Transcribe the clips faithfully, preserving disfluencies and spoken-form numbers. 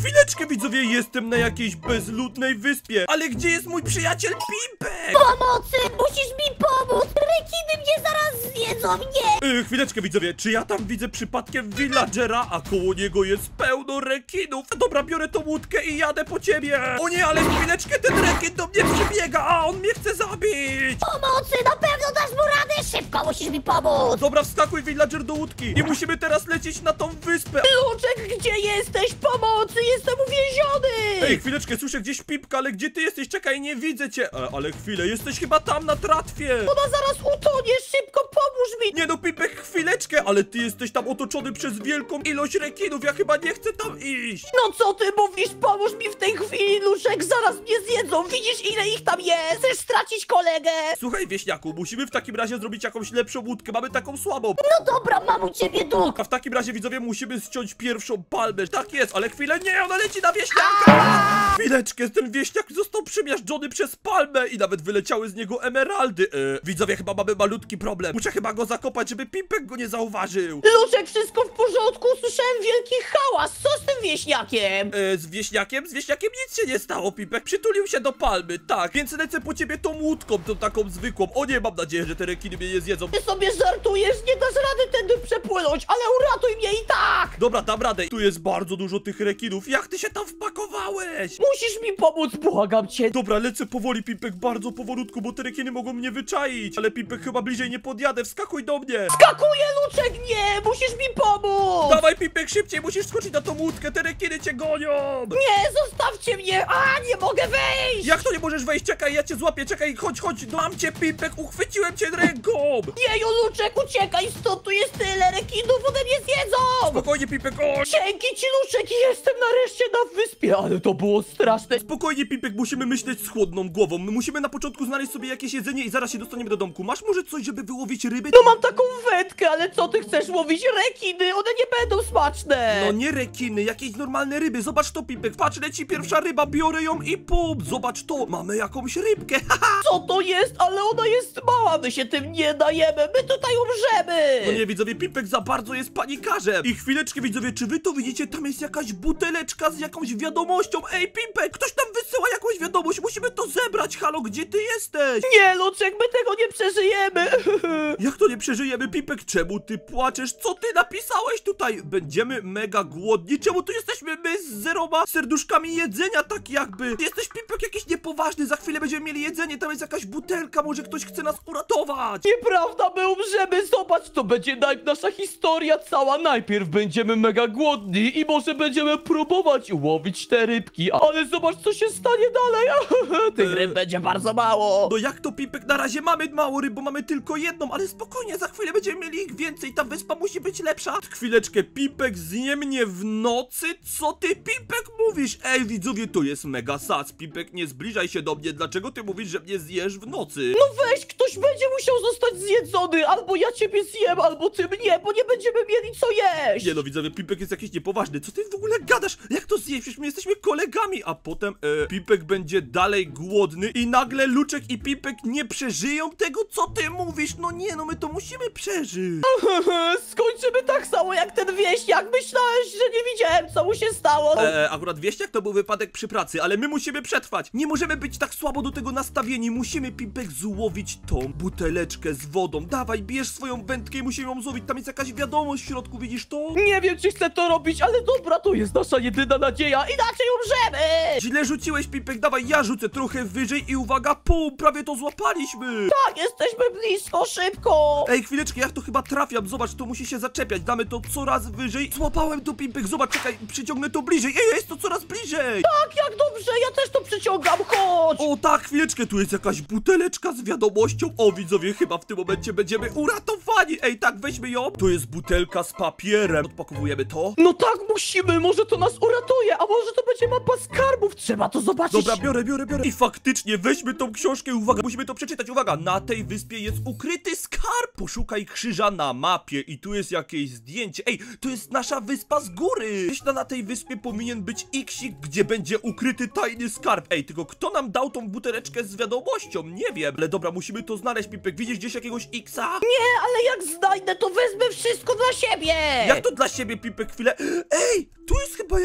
chwileczkę widzowie, jestem na jakiejś bezludnej wyspie. Ale gdzie jest mój przyjaciel Pimpek? Pomocy! Musisz mi pomóc! Rekiny mnie zaraz zjedzą, nie! Yy, chwileczkę widzowie, czy ja tam widzę przypadkiem villagera, a koło niego jest pełno rekinów? Dobra, biorę tą łódkę i jadę po ciebie. O nie, ale chwileczkę, ten rekin do mnie przybiega, a on mnie chce zabić. Pomocy! Na pewno dasz mu radę! Szybko musisz mi pomóc! Dobra, wskakuj villager do łódki i musimy teraz lecieć na tą wyspę. Luczek, gdzie jesteś? Pomocy! Jestem uwięziony! Ej, chwileczkę, słyszę gdzieś Pipka, ale gdzie ty jesteś? Czekaj, nie widzę cię. E, ale chwilę, jesteś chyba tam na tratwie. Ona zaraz utonie! Szybko pomóż mi! Nie no, Pipek, chwileczkę, ale ty jesteś tam otoczony przez wielką ilość rekinów, ja chyba nie chcę tam iść. No co ty mówisz? Pomóż mi w tej chwili, Luczek! Zaraz mnie zjedzą! Widzisz, ile ich tam jest? Chcesz stracić kolegę? Słuchaj, wieśniaku, musimy w takim razie zrobić jakąś lepszą łódkę, mamy taką słabą. No dobra, mam u ciebie dług! A w takim razie, widzowie, musimy ściąć pierwszą palmę. Tak jest, ale chwilę, nie, ona leci na wieśniaka! Chwileczkę, ten wieśniak został przemiażdżony przez palmę i nawet wyleciały z niego emeraldy. E, widzowie, chyba mamy malutki problem. Muszę chyba go zakopać, żeby Pimpek go nie zauważył. Luczek, wszystko w porządku? Słyszałem wielki hałas! Co z tym wieśniakiem? E, z wieśniakiem? Z wieśniakiem nic się nie stało, Pimpek. Przytulił się do palmy, tak. Więc lecę po ciebie tą łódką, tą taką zwykłą. O nie, mam nadzieję, że te rekiny mnie nie zjedzą. Ty sobie żartujesz? Nie dasz rady tędy przepłynąć, ale uratuj mnie i tak! Dobra, dam radę. Tu jest bardzo dużo tych rekinów. Jak ty się tam wpakowałeś? Musisz mi pomóc, błagam cię! Dobra, lecę powoli, Pimpek, bardzo powolutku, bo te rekiny mogą mnie wyczaić. Ale Pimpek, chyba bliżej nie podjadę, wskakuj do mnie. Skakuję, Luczek, nie! Musisz mi pomóc! Dawaj, Pimpek, szybciej, musisz skoczyć na tą łódkę, te rekiny cię gonią. Nie, zostawcie mnie! A, nie mogę wejść! Jak to nie możesz wejść? Czekaj, ja cię złapię, czekaj, chodź, chodź, mam cię, Pimpek, uchwyciłem cię ręką. Jeju, Luczek, uciekaj stąd, tu jest tyle rekinów, one mnie zjedzą! Spokojnie, Pimpek, o! Dzięki ci, Luczek, jestem nareszcie na wyspie, ale to było straszne. Spokojnie, Pimpek, musimy myśleć z chłodną głową. My musimy na początku znaleźć sobie jakieś jedzenie i zaraz się dostaniemy do domku. Masz może coś, żeby wyłowić ryby? No mam taką wędkę, ale co ty chcesz łowić? Rekiny, one nie będą smaczne! No nie rekiny, jakieś normalne ryby. Zobacz to, Pimpek, patrz, leci pierwsza ryba, biorę ją i pum, zobacz to, mamy jakąś rybkę, haha. Co to jest? Ale ona jest mała, my się tym nie dajemy, my tutaj umrzemy! No nie, widzowie, Pimpek za bardzo jest panikarzem. I chwileczkę, widzowie, czy wy to widzicie? Tam jest jakaś buteleczka z jakąś wiadomością. Ej, Pimpek, ktoś tam wysyła jakąś wiadomość, musimy to zebrać. Halo, gdzie ty jesteś? Nie, Luczek, my tego nie przeżyjemy! Jak to nie przeżyjemy, Pimpek? Czemu ty płaczesz? Co ty napisałeś tutaj? Będziemy mega głodni. Czemu tu jesteśmy my z zeroma serduszkami jedzenia, tak jakby? Ty jesteś, Pimpek, jakiś niepoważny. Za chwilę będziemy mieli jedzenie, tam jest jakaś butelka, może ktoś chce nas uratować. Nieprawda, my umrzemy, zobacz, to będzie naj- nasza historia cała. Najpierw będziemy mega głodni i może będziemy próbować łowić te rybki, ale zobacz, co się stanie dalej. Tych ryb będzie bardzo mało. No jak to, Pimpek? Na razie mamy mało ryb, bo mamy tylko jedną, ale spokojnie, za chwilę będziemy mieli ich więcej, ta wyspa musi być lepsza. Chwileczkę, Pimpek zje mnie w nocy? Co ty, Pimpek, mówisz? Ej, widzowie, to jest mega sac. Pimpek, nie zbliżaj się do mnie, dlaczego ty mówisz, że mnie zjesz w nocy? No weź, ktoś będzie musiał zostać zjedzony, albo ja ciebie zjem, albo ty mnie, bo nie będziemy mieli co jeść. Nie no, widzowie, Pimpek jest jakiś niepoważny, co ty w ogóle gadasz? Jak to zjeść? Przecież my jesteśmy kolegami, a potem e, Pimpek będzie dalej głodny i nagle Luczek i Pimpek nie przeżyją tego, co ty mówisz. No nie, no my to musimy przeżyć. Skończymy tak samo jak ten wieśniak. Myślałeś, że nie widziałem, co mu się stało. E, akurat wieśniak to był wypadek przy pracy, ale my musimy przetrwać. Nie możemy być tak słabo do tego nastawieni. Musimy, Pimpek, złowić tą buteleczkę z wodą. Dawaj, bierz swoją wędkę i musimy ją złowić. Tam jest jakaś wiadomość w środku, widzisz to? Nie wiem, czy chcę to robić, ale dobra, to jest nasza jedyna nadzieja. Inaczej umrzemy. Źle rzuciłeś, Pimpek, dawaj, ja rzucę trochę wyżej i uwaga, pum, prawie to złapaliśmy. Tak, jesteśmy blisko, szybko. Ej, chwileczkę, ja to chyba trafiam, zobacz, to musi się zaczepiać, damy to coraz wyżej. Złapałem to, Pimpek, zobacz, czekaj, przyciągnę to bliżej. Ej, jest to coraz bliżej. Tak, jak dobrze, ja też to przyciągam, chodź. O tak, chwileczkę, tu jest jakaś buteleczka z wiadomością. O, widzowie, chyba w tym momencie będziemy uratowani. Ej, tak, weźmy ją. To jest butelka z papierem. Odpakowujemy to. No tak, musimy, może to nas uratuje, a może to będzie mapa skarbów, trzeba to zobaczyć. Dobra, biorę, biorę, biorę. I faktycznie, weźmy tą książkę i uwaga, musimy to przeczytać. Uwaga, na tej wyspie jest ukryty skarb. Poszukaj krzyża na mapie i tu jest jakieś zdjęcie. Ej, to jest nasza wyspa z góry. Myślę, na tej wyspie powinien być iksik, gdzie będzie ukryty tajny skarb. Ej, tylko kto nam dał tą buteleczkę z wiadomością? Nie wiem. Ale dobra, musimy to znaleźć, Pimpek. Widzisz gdzieś jakiegoś iksa? Nie, ale jak znajdę, to wezmę wszystko dla siebie. Jak to dla siebie, Pimpek, chwilę? Ej, tu jest chyba jakiś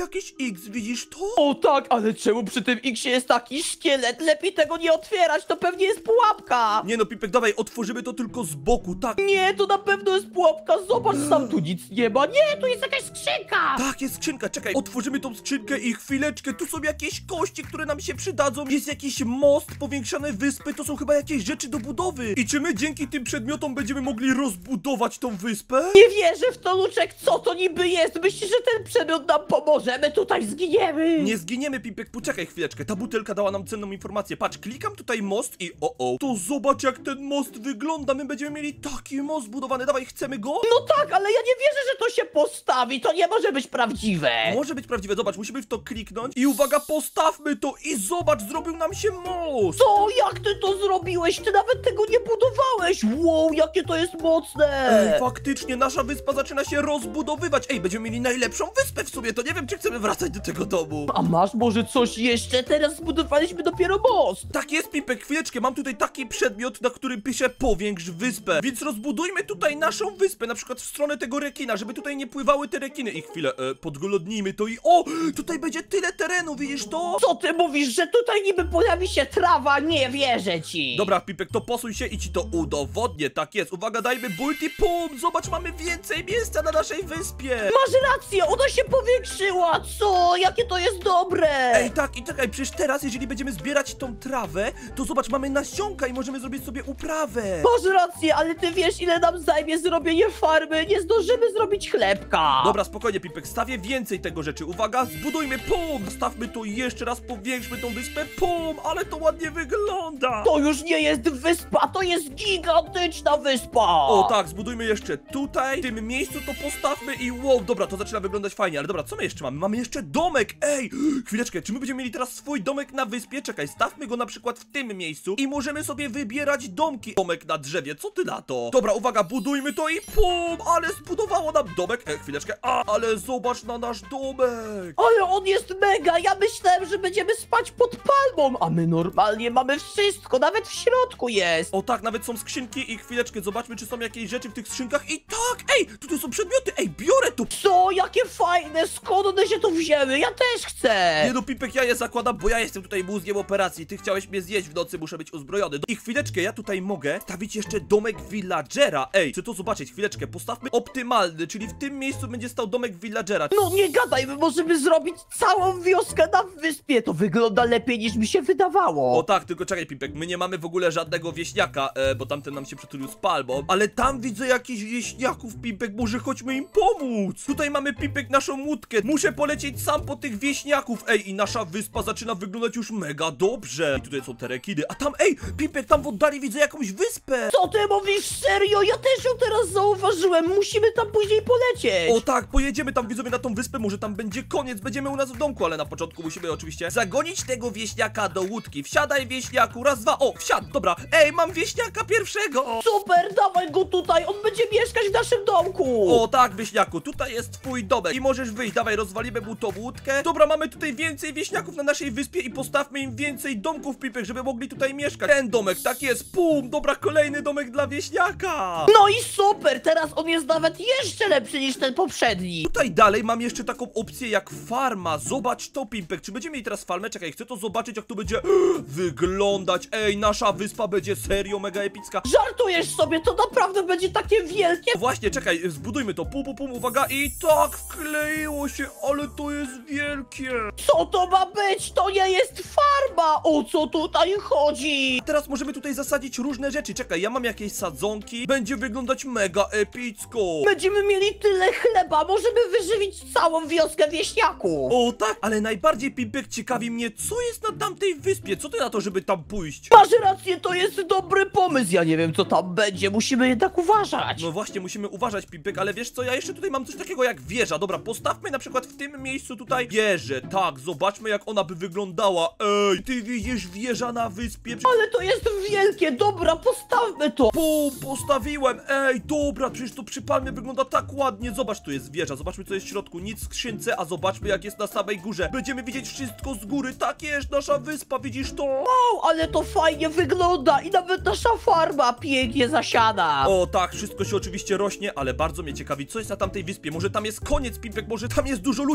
X, widzisz to? O tak, ale czemu przy tym X jest taki szkielet? Lepiej tego nie otwierać, to pewnie jest pułapka. Nie no, Pipek, dawaj, otworzymy to tylko z boku, tak. Nie, to na pewno jest pułapka, zobacz, sam tu nic nie ma. Nie, Tu jest jakaś skrzynka! Tak, jest skrzynka, czekaj, otworzymy tą skrzynkę i chwileczkę, tu są jakieś kości, które nam się przydadzą, jest jakiś most, powiększane wyspy, to są chyba jakieś rzeczy do budowy. I czy my dzięki tym przedmiotom będziemy mogli rozbudować tą wyspę? nie wierzę w to, Luczek, co to niby jest? Myślisz, że ten przedmiot nam pomoże? My tutaj zginiemy. Nie zginiemy, Pipek, poczekaj chwileczkę, ta butelka dała nam cenną informację, patrz, klikam tutaj most i o o, to zobacz jak ten most wygląda, my będziemy mieli taki most budowany, dawaj, chcemy go? No tak, ale ja nie wierzę, że to się postawi, to nie może być prawdziwe. Może być prawdziwe, zobacz, musimy w to kliknąć i uwaga, postawmy to i zobacz, zrobił nam się most! Co? Jak ty to zrobiłeś? Ty nawet tego nie budowałeś! Wow, jakie to jest mocne! Ej, faktycznie, nasza wyspa zaczyna się rozbudowywać. Ej, będziemy mieli najlepszą wyspę w sumie, to nie wiem, czy chcemy wracać do tego domu. A masz może coś jeszcze? Teraz zbudowaliśmy dopiero most! Tak jest, Pipek, chwileczkę, mam tutaj taki przedmiot, na którym pisze powiększ wyspę. Więc rozbudujmy tutaj naszą wyspę, na przykład w stronę tego rekina, żeby tutaj nie pływały te rekiny. I chwilę, e, podglądnijmy to i o, tutaj będzie tyle terenu, widzisz to? Co ty mówisz, że tutaj niby pojawi się trawa? Nie wierzę ci! Dobra, Pipek, to posuń się i ci to udowodnię, tak jest. Uwaga, dajmy multi-pum, zobacz, mamy więcej miejsca na naszej wyspie. Masz rację, ona się powiększyła! Co? Jakie to jest dobre! Ej, tak, i czekaj, przecież teraz, jeżeli będziemy zbierać tą trawę, to zobacz, mamy nasionka i możemy zrobić sobie uprawę. Masz rację, ale ty wiesz, ile nam zajmie zrobienie farmy? Nie zdążymy zrobić chlebka! Dobra, spokojnie, Pipek, stawię więcej tego rzeczy. Uwaga, zbudujmy, pum, stawmy to jeszcze raz, powiększmy tą wyspę, pum, ale to ładnie wygląda. To już nie jest wyspa, to jest gigantyczna wyspa! O tak, zbudujmy jeszcze tutaj, w tym miejscu to postawmy i wow, dobra, to zaczyna wyglądać fajnie, ale dobra, co my jeszcze mamy? Mamy jeszcze domek, ej, chwileczkę, czy my będziemy mieli teraz swój domek na wyspie? Czekaj, stawmy go na przykład w tym miejscu i możemy sobie wybierać domki. Domek na drzewie, co ty na to? Dobra, uwaga, budujmy to i pum, ale zbudowało nam domek, ej, chwileczkę, a, ale zobacz na nasz domek. Ale on jest mega! Ja myślałem, że będziemy spać pod palmą, a my normalnie mamy wszystko, nawet w środku jest! O tak, nawet są skrzynki i chwileczkę, zobaczmy, czy są jakieś rzeczy w tych skrzynkach i tak, ej, tutaj są przedmioty, ej, biorę to. Co? Jakie fajne! Skąd one się tu wzięły? Ja też chcę! Nie no, Pipek, ja je zakładam, bo ja jestem tutaj mózgiem operacji. Ty chciałeś mnie zjeść w nocy, muszę być uzbrojony. I chwileczkę, ja tutaj mogę stawić jeszcze domek villagera. Ej, chcę to zobaczyć, chwileczkę, postawmy optymalny, czyli w tym miejscu będzie stał domek villagera. No nie gadaj, my możemy zrobić całą wioskę na wyspie! To wygląda lepiej niż mi się wydawało! O tak, tylko czekaj, Pipek, my nie mamy w ogóle żadnego wieśniaka, e, bo tamten nam się przytulił z palmą. Ale tam widzę jakichś wieśniaków, Pipek, może chodźmy im pomóc. Tutaj mamy, Pipek, naszą łódkę. Muszę polecieć sam po tych wieśniaków. Ej, i nasza wyspa zaczyna wyglądać już mega dobrze. I tutaj są te rekiny, a tam, ej, Pipek, tam w oddali widzę jakąś wyspę. Co ty mówisz serio? Ja też ją teraz zauważyłem! Musimy tam później polecieć! O tak, pojedziemy tam, widzowie, na tą wyspę, może tam będzie koniec, będziemy u nas w domku, ale na początku musimy oczywiście zagonić tego wieśniaka do łódki. Wsiadaj, wieśniaku, raz, dwa, o, wsiadł, dobra, ej, mam wieśniaka pierwszego. Super, dawaj go tutaj! On będzie mieszkać w naszym domku! O tak, wieśniaku, tutaj jest twój domek i możesz wyjść, dawaj, rozwalimy mu tą łódkę. Dobra, mamy tutaj więcej wieśniaków na naszej wyspie i postawmy im więcej domków, Pipek, żeby mogli tutaj mieszkać. Ten domek, tak jest, pum, dobra, kolejny domek dla wieśniaka. No i super! Teraz on jest nawet jeszcze lepszy niż ten poprzedni! Tutaj dalej mam jeszcze taką opcję jak farma. Zobacz to, Pimpek. Czy będziemy mieli teraz farmę? Czekaj, chcę to zobaczyć, jak to będzie wyglądać. Ej, nasza wyspa będzie serio mega epicka. Żartujesz sobie, to naprawdę będzie takie wielkie! Właśnie, czekaj, zbudujmy to. Pum, pum, pum, uwaga. I tak, wkleiło się, ale to jest wielkie. Co to ma być? To nie jest farma! O co tutaj chodzi? Teraz możemy tutaj zasadzić różne rzeczy. Czekaj, ja mam jakieś sadzonki. Będzie wyglądać mega epicko. Będziemy mieli tyle chleba, możemy wyżywić całą wioskę wieśniaków! O tak, ale najbardziej, Pimpek, ciekawi mnie, co jest na tamtej wyspie. Co ty na to, żeby tam pójść? Masz rację, to jest dobry pomysł, ja nie wiem co tam będzie, musimy jednak uważać! No właśnie, musimy uważać, Pimpek, ale wiesz co, ja jeszcze tutaj mam coś takiego jak wieża. Dobra, postawmy na przykład w tym miejscu tutaj wieżę. Tak, zobaczmy jak ona by wyglądała. Ej, ty widzisz wieża na wyspie? Ale to jest wielkie, dobra, postawmy to! Pum, postawiłem. Ej, dobra, przecież to przy palmie wygląda tak ładnie. Zobacz, tu jest wieża, zobaczmy co jest w środku. Nic w skrzynce, a zobaczmy jak jest na samej górze. Będziemy widzieć wszystko z góry. Tak jest, nasza wyspa, widzisz to? Wow, ale to fajnie wygląda i nawet nasza farma pięknie zasiada! O tak, wszystko się oczywiście rośnie, ale bardzo mnie ciekawi, co jest na tamtej wyspie. Może tam jest koniec, Pimpek, może tam jest dużo ludzi. Dobra, chodź.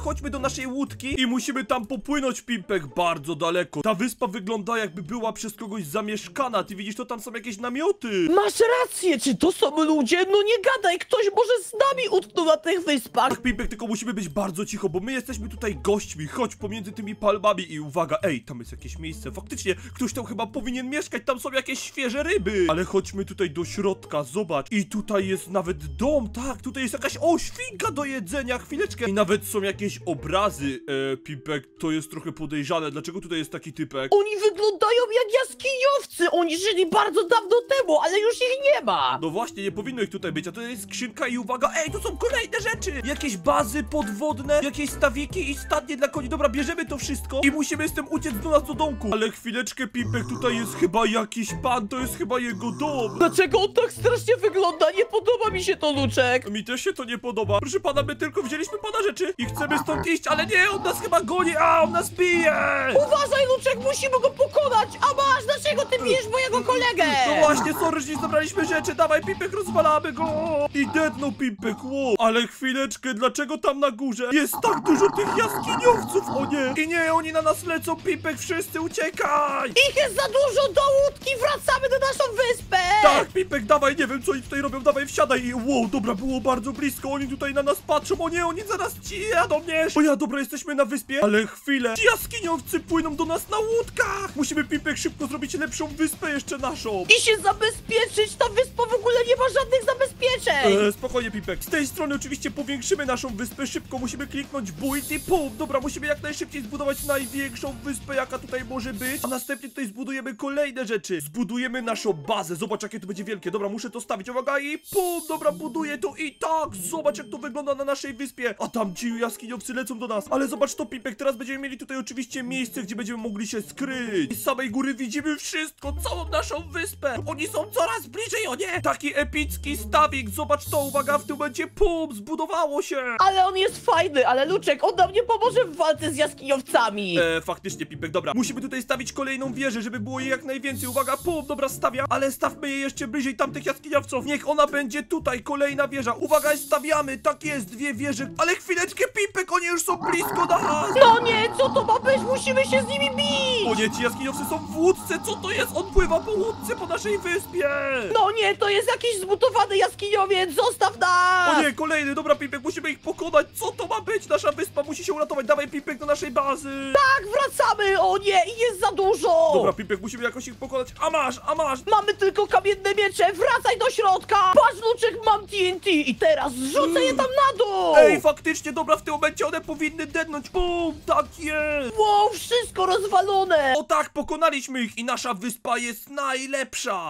chodźmy do naszej łódki i musimy tam popłynąć, Pimpek, bardzo daleko. Ta wyspa wygląda, jakby była przez kogoś zamieszkana. Ty widzisz, to tam są jakieś namioty. Masz rację, czy to są ludzie? No nie gadaj, ktoś może z nami utknął na tych wyspach. Tak, Pimpek, tylko musimy być bardzo cicho, bo my jesteśmy tutaj gośćmi. Chodź pomiędzy tymi palmami i uwaga, ej, tam jest jakieś miejsce. Faktycznie, ktoś tam chyba powinien mieszkać, tam są jakieś świeże ryby. Ale chodźmy tutaj do środka, zobacz. I tutaj jest nawet dom, tak, tutaj jest jakaś, o, świnka do jedzenia, chwileczkę. I nawet są jakieś obrazy. E, Pimpek, to jest trochę podejrzane. Dlaczego tutaj jest taki typek? Oni wyglądają jak jaskiniowcy, oni żyli bardzo dawno temu, ale już ich nie ma. No właśnie, nie powinno ich tutaj być, a to jest skrzynka i uwaga, ej, tu są kolejne rzeczy! Jakieś bazy podwodne, jakieś stawiki i statnie dla koni. Dobra, bierzemy to wszystko i musimy z tym uciec do nas do domku. Ale chwileczkę, Pimpek, tutaj jest chyba jakiś pan, to jest chyba jego dom. Dlaczego on tak strasznie wygląda? Nie podoba mi się to, Luczek. Mi też się to nie podoba. Proszę pana, my tylko wzięliśmy pana rzeczy i chcemy stąd iść, ale nie, on nas chyba goni, a on nas bije! Uważaj, Luczek, musimy go pokonać. A masz, dlaczego ty bijesz mojego kolegę? No właśnie, sorry, że nie zabraliśmy rzeczy, dawaj, Pimpek, rozwalamy go! I dednął, Pimpek, wow. Ale chwileczkę, dlaczego tam na górze jest tak dużo tych jaskiniowców, o nie! I nie, oni na nas lecą, Pimpek, wszyscy uciekaj! Ich jest za dużo, do łódki, wracamy na naszą wyspę. Tak, Pimpek, dawaj, nie wiem co oni tutaj robią, dawaj, wsiadaj i wow, dobra, było bardzo blisko, oni tutaj na nas patrzą, o nie, oni zaraz ci jadą, nie? O ja, dobra, jesteśmy na wyspie, ale chwilę, ci jaskiniowcy płyną do nas na łódkach! Musimy, Pimpek, szybko zrobić lepszą wyspę jeszcze naszą! I się zabezpieczyć, ta wyspa w ogóle nie ma żadnych zabezpieczeń. Eee, spokojnie, Pipek. Z tej strony oczywiście powiększymy naszą wyspę. Szybko musimy kliknąć build i pum. Dobra, musimy jak najszybciej zbudować największą wyspę, jaka tutaj może być. A następnie tutaj zbudujemy kolejne rzeczy. Zbudujemy naszą bazę. Zobacz, jakie to będzie wielkie. Dobra, muszę to stawić. Uwaga i pum. Dobra, buduję to i tak. Zobacz, jak to wygląda na naszej wyspie. A tam ci jaskiniowcy lecą do nas. Ale zobacz to, Pipek. Teraz będziemy mieli tutaj oczywiście miejsce, gdzie będziemy mogli się skryć. I z samej góry widzimy wszystko, całą naszą wyspę. Oni są coraz bliżej, o nie. Taki epicki stawik. Zobacz to, uwaga, w tym momencie pum, zbudowało się. Ale on jest fajny, ale Luczek, on nam nie pomoże w walce z jaskiniowcami. E, faktycznie, Pipek, dobra. Musimy tutaj stawić kolejną wieżę, żeby było jej jak najwięcej. Uwaga, pum, dobra, stawiam. Ale stawmy je jeszcze bliżej tamtych jaskiniowców. Niech ona będzie tutaj, kolejna wieża. Uwaga, stawiamy, tak jest, dwie wieże. Ale chwileczkę, Pipek, oni już są blisko nas. No nie, co to ma być? Musimy się z nimi bić. O nie, ci jaskiniowcy są w łódce, co to jest? On pływa po łódce po naszej wyspie. No nie, to jest jakiś zmutowany jaskiniowiec, zostaw nas. O nie, kolejny, dobra, Pipek, musimy ich pokonać. Co to ma być? Nasza wyspa musi się uratować. Dawaj, Pipek, do naszej bazy. Tak, wracamy, o nie, i jest za dużo. Dobra, Pipek, musimy jakoś ich pokonać. A masz, a masz. Mamy tylko kamienne miecze, wracaj do środka. Patrz, Luczek, mam T N T i teraz zrzucę je tam na dół. Ej, faktycznie, dobra, w tym momencie one powinny dednąć. Bum, tak jest. Wow, wszystko rozwalone. O tak, pokonaliśmy ich i nasza wyspa jest najlepsza.